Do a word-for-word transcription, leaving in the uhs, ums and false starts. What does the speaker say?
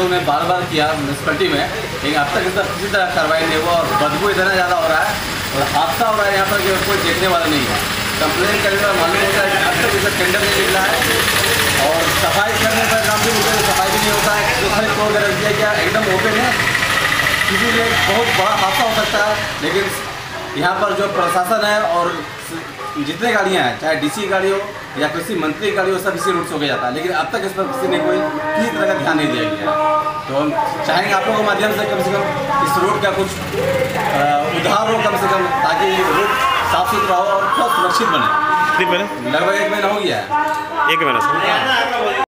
लोगों ने बार बार किया म्यूनसिपलिटी में, लेकिन अब तक इस पर किसी तरह कार्रवाई नहीं हुआ और बदबू इतना ज़्यादा हो रहा है और हादसा हो रहा है यहाँ पर कि कोई देखने वाला नहीं है। कंप्लेन करने का मालूम होता है कि अब तक इसका टेंडर नहीं निकला है और सफाई करने का काम भी होता है, सफाई भी नहीं होता है। जो खाली तोड़ कर रख दिया गया एकदम ओपन है, किसी लिए बहुत बड़ा हादसा हो सकता है। लेकिन यहाँ पर जो प्रशासन है और जितने गाड़ियाँ हैं, चाहे डीसी गाड़ी हो या किसी मंत्री गाड़ी हो, सब इसी रूट से होके जाता है, लेकिन अब तक इस पर किसी ने कोई किसी तरह का ध्यान नहीं दिया गया है। तो हम चाहेंगे आप लोगों के माध्यम से कम से कम इस रोड का कुछ उधार हो कम से कम, ताकि रोड साफ सुथरा हो और थोड़ा सुरक्षित बने। लगभग एक महीना हो गया है। एक महीना